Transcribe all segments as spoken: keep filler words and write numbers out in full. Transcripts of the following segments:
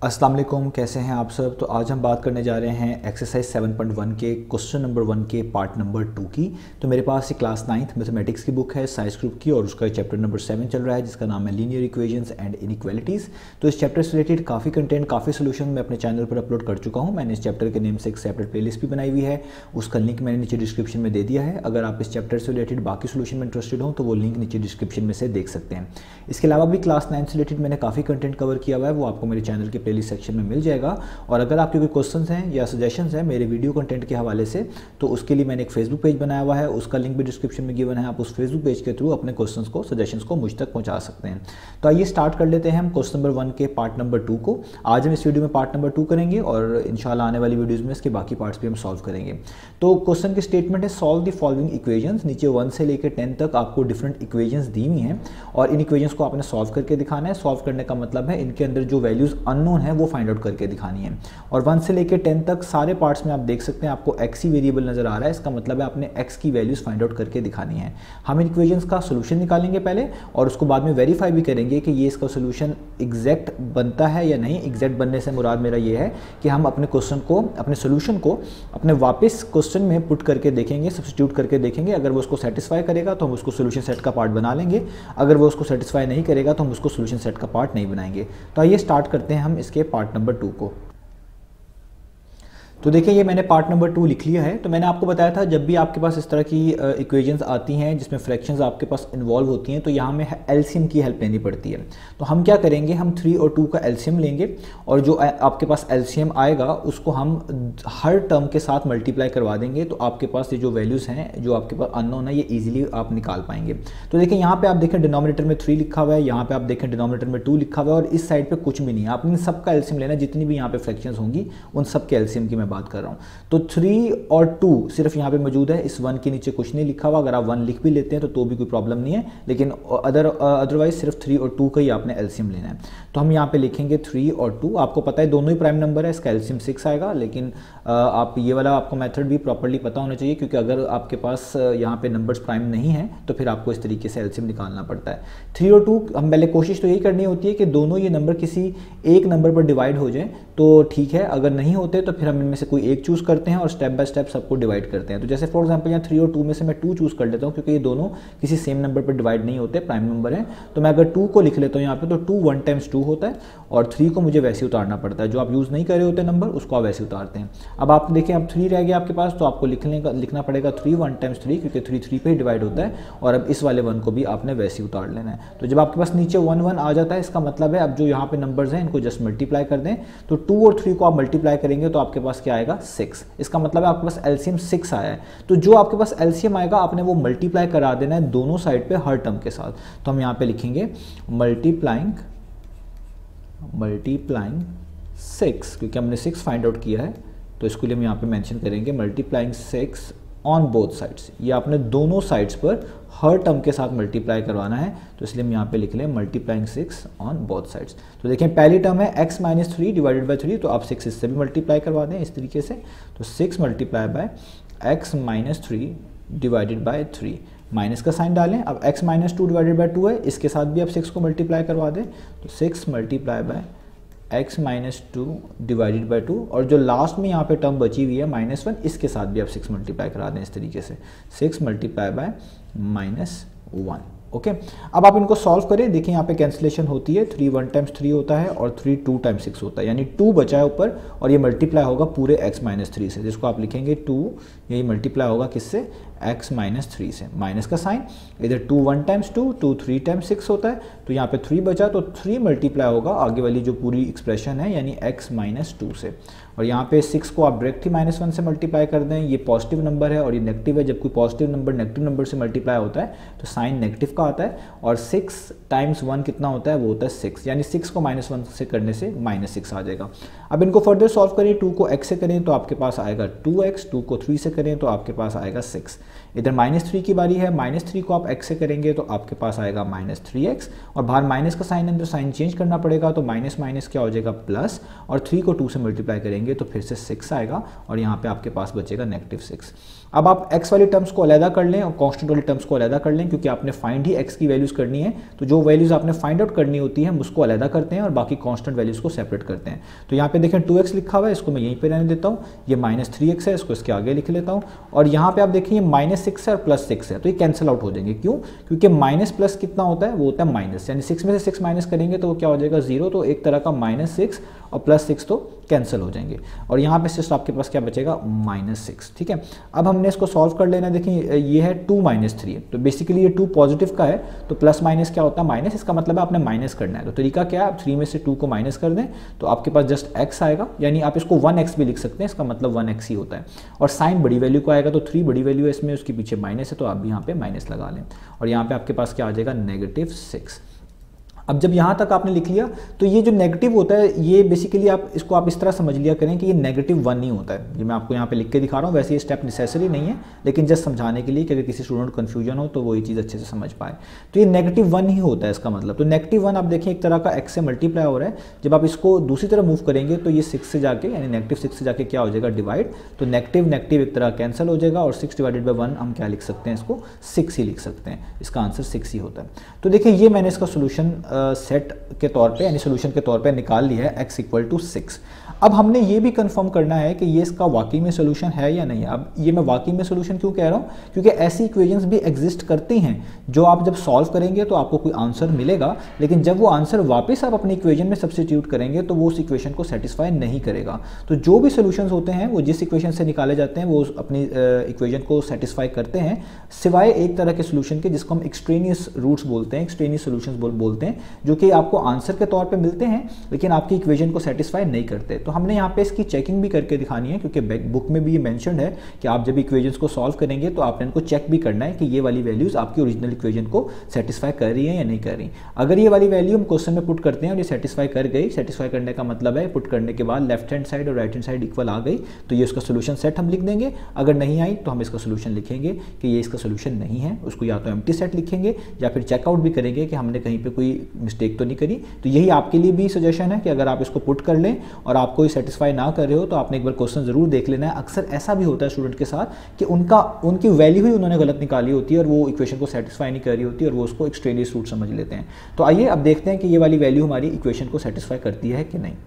अस्सलाम वालेकुम, कैसे हैं आप सब। तो आज हम बात करने जा रहे हैं एक्सरसाइज सेवन पॉइंट वन के क्वेश्चन नंबर वन के पार्ट नंबर टू की। तो मेरे पास ये क्लास नाइन्थ मैथमेटिक्स की बुक है साइंस ग्रुप की और उसका चैप्टर नंबर सेवन चल रहा है जिसका नाम है लीनियर इक्वेशंस एंड इनइक्वालिटीज़। तो इस चैप्टर से रिलेटेड काफ़ी कंटेंट काफ़ी सोल्यूशन मैं अपने चैनल पर अपलोड कर चुका हूँ। मैंने इस चैप्टर के नेम से एक सेपरेट प्लेलिस्ट भी बनाई हुई है, उसका लिंक मैंने नीचे डिस्क्रिप्शन में दे दिया है। अगर आप इस चैप्टर से रिलेटेड बाकी सोल्यूशन में इंटरेस्टेड हो तो वो लिंक नीचे डिस्क्रिप्शन में से देख सकते हैं। इसके अलावा भी क्लास नाइन्थ से रिलेटेड मैंने काफ़ी कंटेंट कवर किया हुआ है, वो आपको मेरे चैनल के प्लेलिस्ट सेक्शन में मिल जाएगा। और अगर आपके कोई क्वेश्चंस हैं या सजेशंस हैं मेरे वीडियो कंटेंट के हवाले से तो उसके लिए मैंने एक फेसबुक पेज बनाया हुआ है, उसका लिंक भी डिस्क्रिप्शन में गिवन है। आप उस फेसबुक पेज के थ्रू अपने क्वेश्चंस को सजेशंस को मुझ तक पहुंचा सकते हैं। तो आइए स्टार्ट कर लेते हैं हम क्वेश्चन नंबर वन के पार्ट नंबर टू को। आज हम इस वीडियो में पार्ट नंबर टू करेंगे और इंशाल्लाह आने वाली वीडियोज़ में इसके बाकी पार्ट्स भी हम सॉल्व करेंगे। तो क्वेश्चन की स्टेटमेंट है सॉल्व द फॉलोइंग इक्वेशंस। नीचे वन से लेकर टेन तक आपको डिफरेंट इक्वेशंस दी हुई हैं और इन इक्वेशंस को आपने सॉल्व करके दिखाना है। सॉल्व करने का मतलब है इनके अंदर जो वैल्यूज अननोन है वो फाइंड आउट करके दिखानी है। और वन से लेकर टेन तक सारे पार्ट्स में आप देख सकते हैं आपको एक्स ही वेरिएबल नजर आ रहा है, इसका मतलब है आपने एक्स की वैल्यूज फाइंड आउट करके दिखानी है। हम इन इक्वेशंस का सोल्यूशन निकालेंगे पहले और उसको बाद में वेरीफाई भी करेंगे कि ये इसका सोल्यूशन एग्जैक्ट बनता है या नहीं। एग्जैक्ट बनने से मुराद मेरा ये है कि हम अपने क्वेश्चन को अपने सोल्यूशन को अपने वापस क्वेश्चन में पुट करके देखेंगे, सब्स्टिट्यूट करके देखेंगे। अगर वो उसको सेटिस्फाई करेगा तो हम उसको सोल्यूशन सेट का पार्ट बना लेंगे, अगर वो उसको सेटिस्फाई नहीं करेगा तो हम उसको सोल्यूशन सेट का पार्ट नहीं बनाएंगे। तो आइए स्टार्ट करते हैं हम इसके पार्ट नंबर टू को। तो देखिए ये मैंने पार्ट नंबर टू लिख लिया है। तो मैंने आपको बताया था जब भी आपके पास इस तरह की इक्वेशंस आती हैं जिसमें फ्रैक्शंस आपके पास इन्वॉल्व होती हैं तो यहाँ में एलसीएम की हेल्प लेनी पड़ती है। तो हम क्या करेंगे, हम थ्री और टू का एलसीएम लेंगे और जो आपके पास एलसीएम आएगा उसको हम हर टर्म के साथ मल्टीप्लाई करवा देंगे। तो आपके पास ये जो वैल्यूज़ हैं जो आपके पास अननोन है ये ईजिली आप निकाल पाएंगे। तो देखिए यहाँ पे आप देखें डिनोमिनेटर में थ्री लिखा हुआ है, यहाँ पे आप देखें डिनोमिनेटर में टू लिखा हुआ है और इस साइड पे कुछ भी नहीं है। आपने सबका एलसीएम लेना, जितनी भी यहाँ पे फ्रैक्शंस होंगी उन सब के एलसीएम की मैं बात कर रहा हूँ। तो थ्री और टू सिर्फ यहाँ पे मौजूद है, इस वन के नीचे कुछ नहीं लिखा हुआ। अगर आप वन लिख भी लेते हैं तो तो भी कोई प्रॉब्लम नहीं है, लेकिन अदर अदरवाइज सिर्फ थ्री और टू का ही आपने एलसीएम लेना है। तो हम यहाँ पे लिखेंगे थ्री और टू। आपको पता है दोनों ही प्राइम नंबर है, इसका एलसीएम सिक्स आएगा। लेकिन आप ये वाला आपको मेथड भी प्रॉपर्ली पता होना चाहिए क्योंकि अगर आपके पास यहाँ पे नंबर्स प्राइम नहीं है तो फिर आपको इस तरीके से एलसीएम निकालना पड़ता है। थ्री और टू हम पहले कोशिश तो यही करनी होती है कि दोनों ये नंबर किसी एक नंबर पर डिवाइड हो जाए तो ठीक है, अगर नहीं होते तो फिर हम इनमें से कोई एक चूज करते हैं और स्टेप बाय स्टेप सबको डिवाइड करते हैं। तो जैसे फॉर एग्जांपल यहाँ थ्री और टू में से मैं टू चूज कर लेता हूँ क्योंकि ये दोनों किसी सेम नंबर पर डिवाइड नहीं होते, प्राइम नंबर है। तो मैं अगर टू को लिख लेता हूँ यहाँ पे तो टू वन टाइम्स टू होता है और थ्री को मुझे वैसे उतारना पड़ता है। जो आप यूज़ नहीं कर रहे होते नंबर उसको आप वैसे उतारते हैं। अब आप देखें अब थ्री रह गया आपके पास तो आपको लिखने का लिखना पड़ेगा थ्री वन टाइम्स थ्री क्योंकि थ्री थ्री पे ही डिवाइड होता है और अब इस वाले वन को भी आपने वैसे ही उतार लेना है। तो जब आपके पास नीचे वन वन आ जाता है इसका मतलब है अब जो यहाँ पे नंबर्स हैं इनको जस्ट मल्टीप्लाई कर दें। तो टू और थ्री को आप मल्टीप्लाई करेंगे तो आपके पास क्या आएगा, सिक्स। इसका मतलब है आपके पास एलसीएम सिक्स आया है। तो जो आपके पास एलसीएम आएगा आपने वो मल्टीप्लाई करा देना है दोनों साइड पे हर टर्म के साथ। तो हम यहाँ पे लिखेंगे मल्टीप्लाइंग मल्टीप्लाइंग सिक्स क्योंकि हमने सिक्स फाइंड आउट किया है तो इसके लिए हम यहाँ पे मेंशन करेंगे multiplying six on both sides. ये आपने दोनों साइड्स पर हर टर्म के साथ मल्टीप्लाई करवाना है तो इसलिए हम यहाँ पे लिख लें multiplying six on both sides. तो देखें पहली टर्म है x minus three divided by three, तो आप सिक्स इससे भी मल्टीप्लाई करवा दें इस तरीके से। तो six multiply by x minus three divided by three, minus का साइन डालें। अब x minus two divided by two है, इसके साथ भी आप सिक्स को मल्टीप्लाई करवा दें। तो six multiply by x minus two divided by two और जो लास्ट में यहाँ पे टर्म बची हुई है माइनस वन, इसके साथ भी आप सिक्स मल्टीप्लाई करा दें इस तरीके से। Six multiply by minus one. Okay okay? अब आप इनको सॉल्व करें। देखिए यहाँ पे कैंसिलेशन होती है, थ्री वन टाइम्स थ्री होता है और थ्री टू टाइम्स सिक्स होता है, यानी टू बचा है ऊपर और ये मल्टीप्लाई होगा पूरे x माइनस थ्री से, जिसको आप लिखेंगे टू, यही मल्टीप्लाई होगा किससे, x माइनस थ्री से। माइनस का साइन, इधर two one times two, two three times six होता है तो यहाँ पे थ्री बचा तो थ्री मल्टीप्लाई होगा आगे वाली जो पूरी एक्सप्रेशन है यानी x माइनस टू से। और यहाँ पे सिक्स को आप डायरेक्ट ही माइनस वन से मल्टीप्लाई कर दें। ये पॉजिटिव नंबर है और ये नेगेटिव है। जब कोई पॉजिटिव नंबर नेगेटिव नंबर से मल्टीप्लाई होता है तो साइन नेगेटिव का आता है और सिक्स टाइम्स वन कितना होता है, वो होता है सिक्स, यानी सिक्स को माइनस वन से करने से माइनस सिक्स आ जाएगा। अब इनको फर्दर सॉल्व करें, टू को x से करें तो आपके पास आएगा टू एक्स, टू को थ्री से करें तो आपके पास आएगा सिक्स। इधर माइनस थ्री की बारी है, माइनस थ्री को आप x से करेंगे तो आपके पास आएगा माइनस थ्री एक्स, और बाहर माइनस का साइन है तो साइन चेंज करना पड़ेगा, तो माइनस माइनस क्या हो जाएगा प्लस, और थ्री को टू से मल्टीप्लाई करेंगे तो फिर से सिक्स आएगा, और यहाँ पे आपके पास बचेगा नेगेटिव सिक्स। अब आप x वाली टर्म्स को अलग कर लें और कांस्टेंट वाली टर्म्स को अलग कर लें, क्योंकि आपने फाइंड ही x की वैल्यूज़ करनी है, तो जो वैल्यूज़ आपने फाइंड आउट करनी होती है उसको अलग करते हैं और बाकी कांस्टेंट वैल्यूज़ को सेपरेट करते हैं। तो यहाँ पे देखें टू एक्स लिखा हुआ है, इसको मैं यहीं पे रहने देता हूँ, ये माइनस थ्री एक्स है, इसको इसके आगे लिख लेता हूँ, और यहाँ पे आप देखिए माइनस सिक्स है और प्लस सिक्स है, तो ये कैंसिल आउट हो जाएंगे। क्यों? क्योंकि माइनस प्लस कितना होता है, वो होता है माइनस, यानी सिक्स में से सिक्स माइनस करेंगे तो वो क्या हो जाएगा जीरो, तो एक तरह का माइनस सिक्स और प्लस सिक्स तो कैंसिल हो जाएंगे, और यहाँ पे सिर्फ आपके पास क्या बचेगा माइनस सिक्स। ठीक है, अब हमने इसको सॉल्व कर लेना। देखिए ये है टू माइनस थ्री, तो बेसिकली ये टू पॉजिटिव का है, तो प्लस माइनस क्या होता है माइनस, इसका मतलब है आपने माइनस करना है। तो तरीका क्या है, आप थ्री में से टू को माइनस कर दें तो आपके पास जस्ट एक्स आएगा, यानी आप इसको वन एक्स भी लिख सकते हैं, इसका मतलब वन एक्स ही होता है, और साइन बड़ी वैल्यू को आएगा, तो थ्री बड़ी वैल्यू है इसमें, उसके पीछे माइनस है तो आप भी यहाँ पे माइनस लगा लें, और यहाँ पे आपके पास क्या आ जाएगा नेगेटिव सिक्स। अब जब यहाँ तक आपने लिख लिया तो ये जो नेगेटिव होता है ये बेसिकली आप इसको आप इस तरह समझ लिया करें कि ये नेगेटिव वन नहीं होता है। ये मैं आपको यहाँ पे लिख के दिखा रहा हूँ, वैसे ये स्टेप नेसेसरी नहीं है, लेकिन जस्ट समझाने के लिए कि अगर किसी स्टूडेंट को कन्फ्यूजन हो तो वो ये चीज़ अच्छे से समझ पाए। तो ये नेगेटिव वन ही होता है इसका मतलब। तो नेगेटिव वन आप देखें एक तरह का एक्स से मल्टीप्लाई हो रहा है, जब आप इसको दूसरी तरफ मूव करेंगे तो ये सिक्स से जाके यानी नेगेटिव सिक्स से जाके क्या हो जाएगा डिवाइड, तो नेगेटिव नेगेटिव एक तरह कैंसिल हो जाएगा, और सिक्स डिवाइडेड बाई वन हम क्या लिख सकते हैं, इसको सिक्स ही लिख सकते हैं, इसका आंसर सिक्स ही होता है। तो देखिए ये मैंने इसका सोल्यूशन सेट के तौर पे यानी सोल्यूशन के तौर पे निकाल लिया है x इक्वल टू सिक्स। अब हमने ये भी कंफर्म करना है कि ये इसका वाकई में सोल्यूशन है या नहीं। अब ये मैं वाकई में सोल्यूशन क्यों कह रहा हूँ, क्योंकि ऐसी इक्वेशंस भी एग्जिस्ट करती हैं जो आप जब सॉल्व करेंगे तो आपको कोई आंसर मिलेगा, लेकिन जब वो आंसर वापस आप अपनी इक्वेशन में सब्स्टिट्यूट करेंगे तो वो उस इक्वेशन को सेटिस्फाई नहीं करेगा। तो जो भी सोल्यूशन होते हैं वो जिस इक्वेशन से निकाले जाते हैं वो अपनी इक्वेशन को सेटिस्फाई करते हैं, सिवाय एक तरह के सोल्यूशन के जिसको हम एक्सट्रेनियस रूट्स बोलते हैं, एक्सट्रेनियस सोल्यूशंस बोल बोलते हैं, जो कि आपको आंसर के तौर पे मिलते हैं लेकिन आपकी इक्वेशन को सेटिस्फाई नहीं करते। तो हमने यहाँ पे इसकी चेकिंग भी करके दिखानी है, क्योंकि बुक में भी ये मेंशन है कि आप जब इक्वेशंस को सॉल्व करेंगे तो आपने इनको चेक भी करना है कि ये वाली वैल्यूज आपकी ओरिजिनल इक्वेशन को सेटिस्फाई कर रही है या नहीं कर रही। अगर ये वाली वैल्यू हम क्वेश्चन में पुट करते हैं और ये सेटिस्फाई कर गई, सेटिस्फाई करने का मतलब है पुट करने के बाद लेफ्ट हैंड साइड और राइट हैंड साइड इक्वल आ गई, तो ये उसका सोल्यूशन सेट हम लिख देंगे। अगर नहीं आई तो हम इसका सोल्यूशन लिखेंगे कि ये इसका सोल्यूशन नहीं है, उसको या तो एम्प्टी सेट लिखेंगे या फिर चेकआउट भी करेंगे कि हमने कहीं पे कोई मिस्टेक तो नहीं करी। तो यही आपके लिए भी सजेशन है कि अगर आप इसको पुट कर लें और आपको सेटिस्फाई ना कर रहे हो तो आपने एक बार क्वेश्चन जरूर देख लेना है। अक्सर ऐसा भी होता है स्टूडेंट के साथ कि उनका उनकी वैल्यू ही उन्होंने गलत निकाली होती है और वो इक्वेशन को सेटिस्फाई नहीं कर रही होती और वो उसको एक्सट्रेनियस रूट समझ लेते हैं। तो आइए अब देखते हैं कि ये वाली वैल्यू हमारी इक्वेशन को सेटिस्फाई करती है कि नहीं।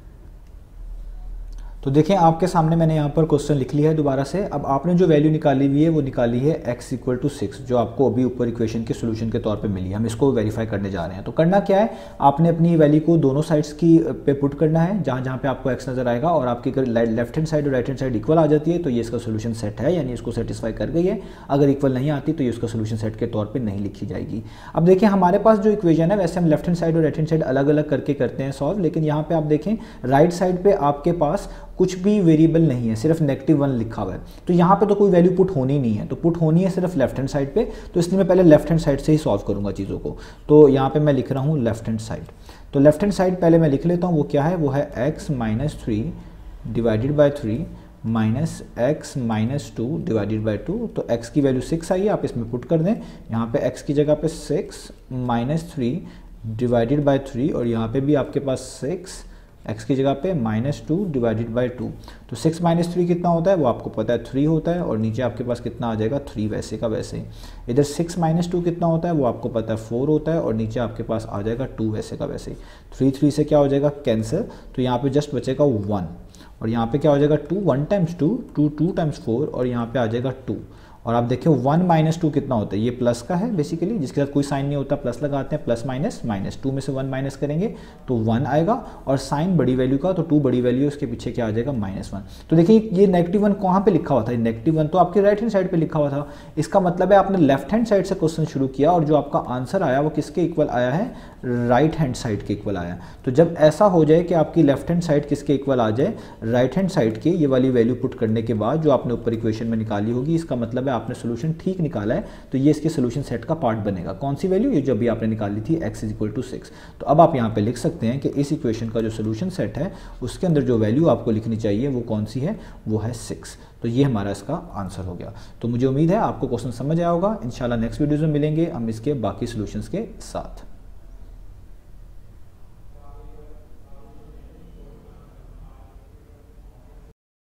तो देखें आपके सामने मैंने यहाँ पर क्वेश्चन लिख लिया है दोबारा से। अब आपने जो वैल्यू निकाली हुई है वो निकाली है x इक्वल टू सिक्स, जो आपको अभी ऊपर इक्वेशन के सोल्यूशन के तौर पे मिली है। हम इसको वेरीफाई करने जा रहे हैं। तो करना क्या है, आपने अपनी वैल्यू को दोनों साइड्स की पे पुट करना है, जहाँ जहाँ पे आपको x नजर आएगा, और आपकी अगर लेफ्ट हैंड साइड और राइट हैंड साइड इक्वल आ जाती है तो ये इसका सोल्यूशन सेट है, यानी इसको सेटिस्फाई कर गई है। अगर इक्वल नहीं आती तो ये उसका सोल्यूशन सेट के तौर पर नहीं लिखी जाएगी। अब देखें हमारे पास जो इक्वेशन है, वैसे हम लेफ्ट हैंड साइड और राइट हैंड साइड अलग अलग करके करते हैं सॉल्व, लेकिन यहाँ पे आप देखें राइट साइड पे आपके पास कुछ भी वेरिएबल नहीं है, सिर्फ नेगेटिव वन लिखा हुआ है। तो यहाँ पे तो कोई वैल्यू पुट होनी नहीं है, तो पुट होनी है सिर्फ लेफ्ट हैंड साइड पे। तो इसलिए मैं पहले लेफ्ट हैंड साइड से ही सॉल्व करूँगा चीज़ों को। तो यहाँ पे मैं लिख रहा हूँ लेफ्ट हैंड साइड। तो लेफ्ट हैंड साइड पहले मैं लिख लेता हूँ, वो क्या है, वो है x minus three divided by three minus x minus two divided by two. तो x की वैल्यू सिक्स आई है, आप इसमें पुट कर दें। यहाँ पे x की जगह पे six minus three divided by three, और यहाँ पे भी आपके पास सिक्स x की जगह पे minus two divided by two. तो सिक्स माइनस थ्री कितना होता है वो आपको पता है, थ्री होता है, और नीचे आपके पास कितना आ जाएगा, थ्री वैसे का वैसे ही। इधर सिक्स माइनस टू कितना होता है वो आपको पता है, फोर होता है, और नीचे आपके पास आ जाएगा टू वैसे का वैसे ही। थ्री थ्री से क्या हो जाएगा कैंसिल, तो यहाँ पे जस्ट बचेगा वन, और यहाँ पे क्या हो जाएगा two, one times two, two two times four, और यहाँ पे आ जाएगा टू। और आप देखिए वन माइनस टू कितना होता है, ये प्लस का है बेसिकली, जिसके साथ कोई साइन नहीं होता, प्लस लगाते हैं, प्लस माइनस माइनस, टू में से वन माइनस करेंगे तो वन आएगा, और साइन बड़ी वैल्यू का, तो टू बड़ी वैल्यू, उसके पीछे क्या आ जाएगा माइनस वन। तो देखिए ये नेगेटिव वन कहाँ पे लिखा हुआ था, नेगेटिव वन तो आपके राइट हैंड साइड पे लिखा हुआ था। इसका मतलब है आपने लेफ्ट हैंड साइड से क्वेश्चन शुरू किया और जो आपका आंसर आया वो किसके इक्वल आया है, राइट हैंड साइड के इक्वल आया। तो जब ऐसा हो जाए कि आपकी लेफ्ट हैंड साइड किसके इक्वल आ जाए, राइट हैंड साइड के, ये वाली वैल्यू पुट करने के बाद जो आपने ऊपर इक्वेशन में निकाली होगी, इसका मतलब है आपने सोल्यूशन ठीक निकाला है तो ये इसके सोल्यूशन सेट का पार्ट बनेगा। कौन सी वैल्यू? ये जो अभी आपने निकाली थी x is equal to six. तो अब आप यहाँ पे लिख सकते हैं कि इस इक्वेशन का जो सोल्यूशन सेट है उसके अंदर जो वैल्यू आपको लिखनी चाहिए वो कौन सी है? वो है सिक्स। तो ये हमारा इसका आंसर हो गया। तो मुझे उम्मीद है आपको क्वेश्चन समझ आया होगा। इंशाल्लाह नेक्स्ट वीडियोज़ में मिलेंगे हम इसके बाकी सोल्यूशंस के साथ।